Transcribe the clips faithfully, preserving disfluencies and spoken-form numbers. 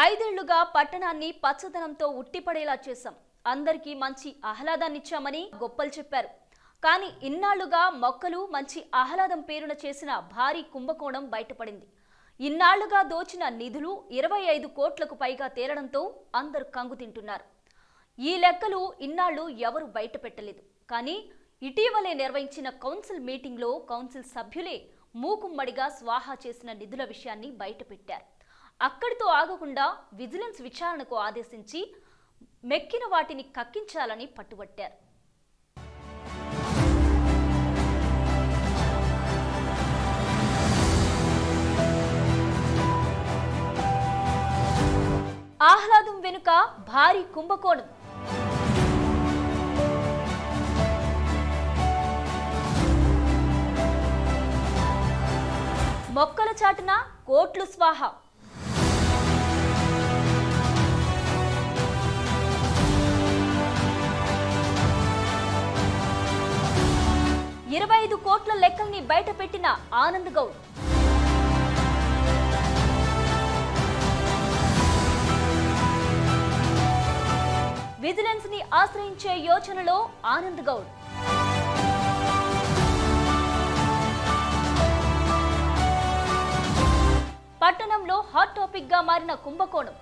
ఐదేళ్లుగా పట్టణాన్ని పచ్చదనంతో ఉట్టిపడేలా చేశాం. అందరికీ మంచి ఆహ్లాదాన్నిచ్చామని గొప్పలు చెప్పారు. కానీ ఇన్నాళ్లుగా మొక్కలు మంచి ఆహ్లాదం పేరున చేసిన భారీ కుంభకోణం బయటపడింది. ఇన్నాళ్లుగా దోచిన నిధులు ఇరవై ఐదు కోట్లకు పైగా తేలడంతో అందరూ కంగు తింటున్నారు. ఈ లెక్కలు ఇన్నాళ్లు ఎవరు బయట పెట్టలేదు. కానీ ఇటీవలే నిర్వహించిన కౌన్సిల్ మీటింగ్లో కౌన్సిల్ సభ్యులే మూకుమ్మడిగా స్వాహా చేసిన నిధుల విషయాన్ని బయటపెట్టారు. అక్కడితో ఆగకుండా విజిలెన్స్ విచారణకు ఆదేశించి మెక్కిన వాటిని కక్కించాలని పట్టుబట్టారు. ఆహ్లాదం వెనుక భారీ కుంభకోణం. మొక్కల చాటున కోట్లు స్వాహా. ఇరవై ఐదు కోట్ల లెక్కల్ని బయటపెట్టిన ఆనంద్ గౌడ్. విజిలెన్స్ ని ఆశ్రయించే యోచనలో ఆనంద్ గౌడ్. పట్టణంలో హాట్ టాపిక్ గా మారిన కుంభకోణం.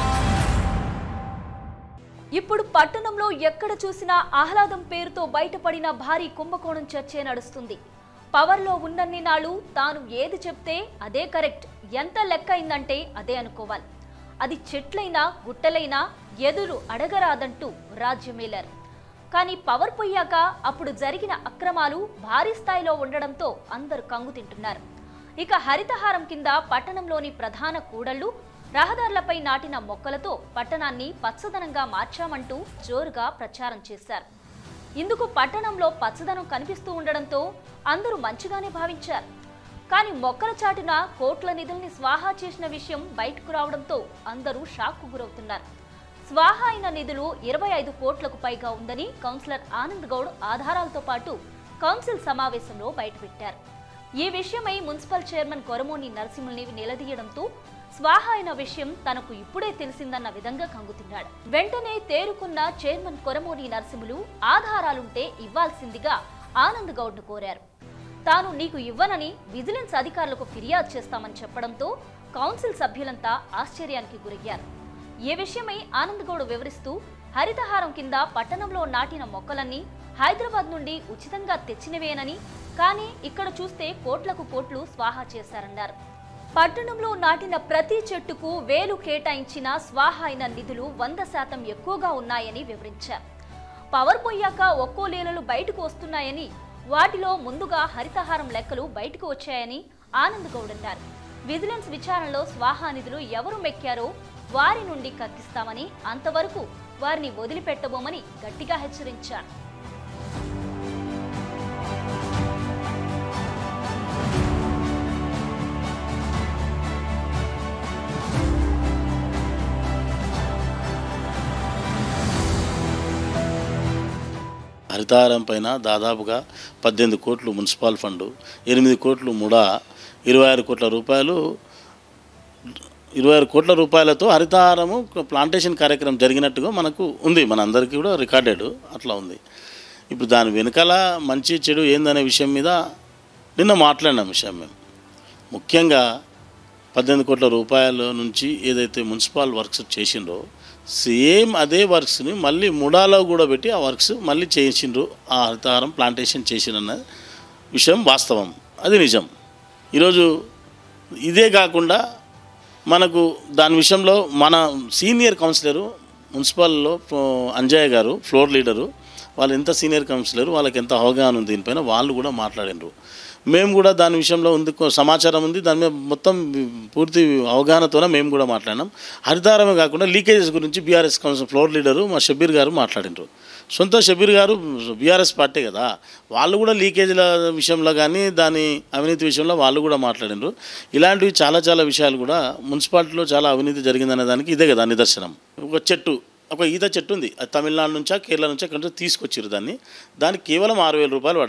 ఇప్పుడు పట్టణంలో ఎక్కడ చూసినా ఆహ్లాదం పేరుతో బయటపడిన భారీ కుంభకోణం చర్చే నడుస్తుంది. పవర్లో ఉన్నన్ని నాళ్ళు తాను ఏది చెప్తే అదే కరెక్ట్, ఎంత లెక్క అయిందంటే అదే అనుకోవాలి. అది చెట్లైనా గుట్టలైనా ఎదురు అడగరాదంటూ రాజ్యమేలారు. కానీ పవర్ పోయాక అప్పుడు జరిగిన అక్రమాలు భారీ స్థాయిలో ఉండడంతో అందరూ కంగు తింటున్నారు. ఇక హరితహారం కింద పట్టణంలోని ప్రధాన కూడళ్లు, రహదారులపై నాటిన మొక్కలతో పట్టణాన్ని పచ్చదనంగా మార్చామంటూ జోరుగా ప్రచారం చేశారు. ఇందుకు పట్టణంలో పచ్చదనం కనిపిస్తూ ఉండడంతో అందరూ మంచిగానే భావించారు. కానీ మొక్కల చాటున కోట్ల నిధుల్ని స్వాహా చేసిన విషయం బయటకు రావడంతో అందరూ షాక్కు గురవుతున్నారు. స్వాహా అయిన నిధులు ఇరవై ఐదు కోట్లకు పైగా ఉందని కౌన్సిలర్ ఆనంద్ గౌడ్ ఆధారాలతో పాటు కౌన్సిల్ సమావేశంలో బయటపెట్టారు. ఈ విషయమై మున్సిపల్ చైర్మన్ కొరమోని నరసింహుల్ని నిలదీయడంతో స్వాహా అయిన విషయం తనకు ఇప్పుడే తెలిసిందన్న విధంగా కంగుతిన్నాడు. వెంటనే తేరుకున్న చైర్మన్ కొరమోని నరసింహులు ఆధారాలుంటే ఇవ్వాల్సిందిగా ఆనంద్ గౌడ్ను కోరారు. తాను నీకు ఇవ్వనని విజిలెన్స్ అధికారులకు ఫిర్యాదు చేస్తామని చెప్పడంతో కౌన్సిల్ సభ్యులంతా ఆశ్చర్యానికి గురయ్యారు. ఈ విషయమై ఆనంద్ గౌడ్ వివరిస్తూ హరితహారం కింద పట్టణంలో నాటిన మొక్కలన్నీ హైదరాబాద్ నుండి ఉచితంగా తెచ్చినవేనని, కానీ ఇక్కడ చూస్తే కోట్లకు కోట్లు స్వాహా చేశారన్నారు. పట్టణంలో నాటిన ప్రతి చెట్టుకు వేలు కేటాయించిన స్వాహా అయిన నిధులు వంద శాతం ఎక్కువగా ఉన్నాయని వివరించారు. పవర్ పోయాక ఒక్కో లీలలు బయటకు వస్తున్నాయని, వాటిలో ముందుగా హరితహారం లెక్కలు బయటకు వచ్చాయని ఆనంద్ గౌడ్ అన్నారు. విజిలెన్స్ విచారణలో స్వాహా నిధులు ఎవరు మెక్కారో వారి నుండి కక్కిస్తామని, అంతవరకు వారిని వదిలిపెట్టబోమని గట్టిగా హెచ్చరించారు. హరితహారం పైన దాదాపుగా పద్దెనిమిది కోట్లు మున్సిపల్ ఫండు, ఎనిమిది కోట్లు ముడా, ఇరవై ఆరు కోట్ల రూపాయలు ఇరవై ఆరు కోట్ల రూపాయలతో హరితహారము ప్లాంటేషన్ కార్యక్రమం జరిగినట్టుగా మనకు ఉంది, మన అందరికీ కూడా రికార్డెడ్ అట్లా ఉంది. ఇప్పుడు దాని వెనకాల మంచి చెడు ఏందనే విషయం మీద నిన్న మాట్లాడిన విషయం మేము ముఖ్యంగా పద్దెనిమిది కోట్ల రూపాయల నుంచి ఏదైతే మున్సిపల్ వర్క్స్ చేసిండ్రో సేమ్ అదే వర్క్స్ని మళ్ళీ ముడాలో కూడా పెట్టి ఆ వర్క్స్ మళ్ళీ చేసిండ్రు. ఆ హరితహారం ప్లాంటేషన్ చేసిన విషయం వాస్తవం, అది నిజం. ఈరోజు ఇదే కాకుండా మనకు దాని విషయంలో మన సీనియర్ కౌన్సిలరు మున్సిపల్లో అంజయ్య గారు ఫ్లోర్ లీడరు, వాళ్ళు ఎంత సీనియర్ కౌన్సిలరు, వాళ్ళకి ఎంత అవగాహన ఉంది దీనిపైన, వాళ్ళు కూడా మాట్లాడినారు. మేము కూడా దాని విషయంలో ఉంది, సమాచారం ఉంది, దాని మీద మొత్తం పూర్తి అవగాహనతోనే మేము కూడా మాట్లాడినాం. హరితహారమే కాకుండా లీకేజెస్ గురించి బీఆర్ఎస్ కౌన్సిల్ ఫ్లోర్ లీడరు మా షబీర్ గారు మాట్లాడినారు. సొంత షబీర్ గారు బీఆర్ఎస్ పార్టీ కదా, వాళ్ళు కూడా లీకేజీల విషయంలో కానీ దాని అవినీతి విషయంలో వాళ్ళు కూడా మాట్లాడినారు. ఇలాంటివి చాలా చాలా విషయాలు కూడా మున్సిపాలిటీలో చాలా అవినీతి జరిగిందనే దానికి ఇదే కదా నిదర్శనం. ఒక చెట్టు, ఒక ఈత చెట్టు ఉంది, అది తమిళనాడు నుంచా కేరళ నుంచా కంటే తీసుకొచ్చారు దాన్ని, దానికి కేవలం ఆరు వేల రూపాయలు పడ్డది.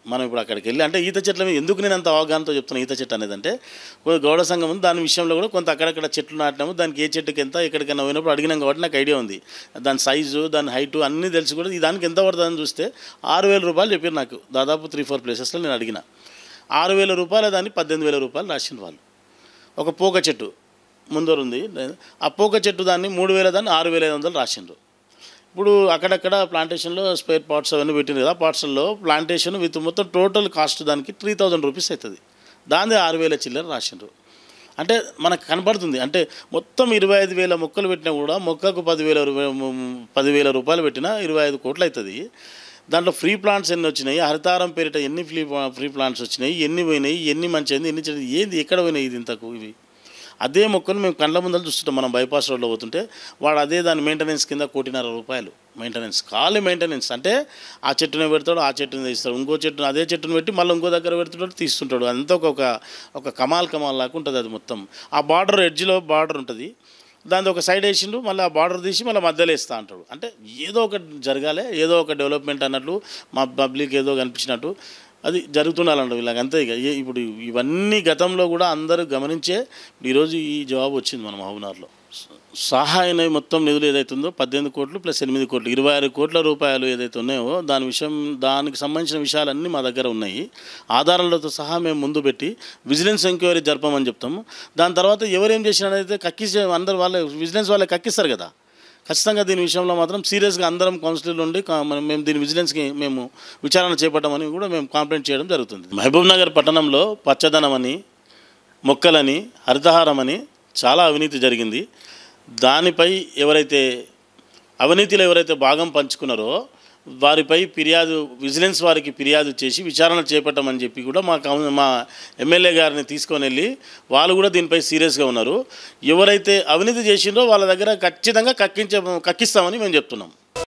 మనం ఇప్పుడు అక్కడికి వెళ్ళి అంటే ఈత చెట్ల మీద ఎందుకు నేను అంత అవగాహనతో చెప్తున్నా ఈత చెట్టు అనేది అంటే గౌడ సంఘం ఉంది, దాని విషయంలో కూడా కొంత అక్కడక్కడ చెట్లు నాటినాము, దానికి ఏ చెట్టుకి ఎంత ఎక్కడికైనా పోయినప్పుడు అడిగినాం కాబట్టి నాకు ఐడియా ఉంది. దాని సైజు దాని హైటు అన్నీ తెలిసి కూడా దానికి ఎంత పడుతుందని చూస్తే ఆరు వేల రూపాయలు చెప్పారు నాకు. దాదాపు త్రీ ఫోర్ ప్లేసెస్లో నేను అడిగిన ఆరు వేల రూపాయల దాన్ని పద్దెనిమిది వేల రూపాయలు రాసిన వాళ్ళు. ఒక పోక చెట్టు ముందర ఉంది, ఆ పోక చెట్టు దాన్ని మూడు వేల దాన్ని ఆరు వేల ఐదు వందలు రాసిండ్రు. ఇప్పుడు అక్కడక్కడ ప్లాంటేషన్లో స్పేర్ పార్ట్స్ అవన్నీ పెట్టింది కదా, పార్ట్స్లో ప్లాంటేషన్ విత్ మొత్తం టోటల్ కాస్ట్ దానికి త్రీ థౌజండ్ రూపీస్ అవుతుంది. దాని ఆరు వేల చిల్లర రాసిండ్రు. అంటే మనకు కనపడుతుంది అంటే మొత్తం ఇరవై ఐదు వేల మొక్కలు పెట్టినా కూడా మొక్కకు పదివేల పదివేల రూపాయలు పెట్టినా ఇరవై ఐదు కోట్లు అవుతుంది. దాంట్లో ఫ్రీ ప్లాంట్స్ ఎన్ని వచ్చినాయి, హరితారం పేరిట ఎన్ని ఫ్రీ ఫ్రీ ప్లాంట్స్ వచ్చినాయి, ఎన్ని పోయినాయి, ఎన్ని మంచి అయింది, ఎన్ని చెడు ఏంది, ఎక్కడ పోయినాయి ఇది ఇంతకు ఇవి. అదే మొక్కను మేము కండ్ల ముందర చూస్తుంటాం. మనం బైపాస్ రోడ్లో పోతుంటే వాడు అదే దాని మెయింటెనెన్స్ కింద కోటిన్నర రూపాయలు మెయింటెనెన్స్, ఖాళీ మెయింటెనెన్స్. అంటే ఆ చెట్టుని పెడతాడు, ఆ చెట్టుని తీస్తాడు, ఇంకో చెట్టును అదే చెట్టును పెట్టి మళ్ళీ ఇంకో దగ్గర పెడుతుంటాడు, తీస్తుంటాడు. అంతా ఒక ఒక కమాల్ కమాల్ లాగా ఉంటుంది అది మొత్తం. ఆ బార్డర్ ఎడ్జ్లో బార్డర్ ఉంటుంది, దాని ఒక సైడ్ వేసిండు, మళ్ళీ ఆ బార్డర్ తీసి మళ్ళీ మధ్యలో వేస్తా అంటాడు. అంటే ఏదో ఒకటి జరగాలి, ఏదో ఒక డెవలప్మెంట్ అన్నట్లు మా పబ్లిక్ ఏదో కనిపించినట్టు అది జరుగుతుండాలంట వీళ్ళకి అంతే. ఇక ఇప్పుడు ఇవన్నీ గతంలో కూడా అందరూ గమనించే ఈరోజు ఈ జవాబు వచ్చింది మన మహబూబ్నగర్లో. సహాయం మొత్తం నిధులు ఏదైతుందో పద్దెనిమిది కోట్లు ప్లస్ ఎనిమిది కోట్లు ఇరవై ఆరు కోట్ల రూపాయలు ఏదైతే ఉన్నాయో దాని విషయం దానికి సంబంధించిన విషయాలన్నీ మా దగ్గర ఉన్నాయి. ఆధారాలతో సహా మేము ముందు పెట్టి విజిలెన్స్ ఎంక్వైరీ జరపమని చెప్తాము. దాని తర్వాత ఎవరేం చేసినట్టయితే కక్కిస్తే అందరు వాళ్ళే విజిలెన్స్ వాళ్ళే కక్కిస్తారు కదా. ఖచ్చితంగా దీని విషయంలో మాత్రం సీరియస్గా అందరం కౌన్సిలర్లు ఉండి మేము దీని విజిలెన్స్కి మేము విచారణ చేపట్టామని కూడా మేము కంప్లైంట్ చేయడం జరుగుతుంది. మహబూబ్నగర్ పట్టణంలో పచ్చదనమని, మొక్కలని, హరితహారమని చాలా అవినీతి జరిగింది. దానిపై ఎవరైతే అవినీతిలో ఎవరైతే భాగం పంచుకున్నారో వారిపై ఫిర్యాదు విజిలెన్స్ వారికి ఫిర్యాదు చేసి విచారణ చేపట్టమని చెప్పి కూడా మా మా ఎమ్మెల్యే గారిని తీసుకొని వెళ్ళి వాళ్ళు కూడా దీనిపై సీరియస్గా ఉన్నారు. ఎవరైతే అవినీతి చేసిందో వాళ్ళ దగ్గర ఖచ్చితంగా కక్కించే కక్కిస్తామని మేము చెప్తున్నాం.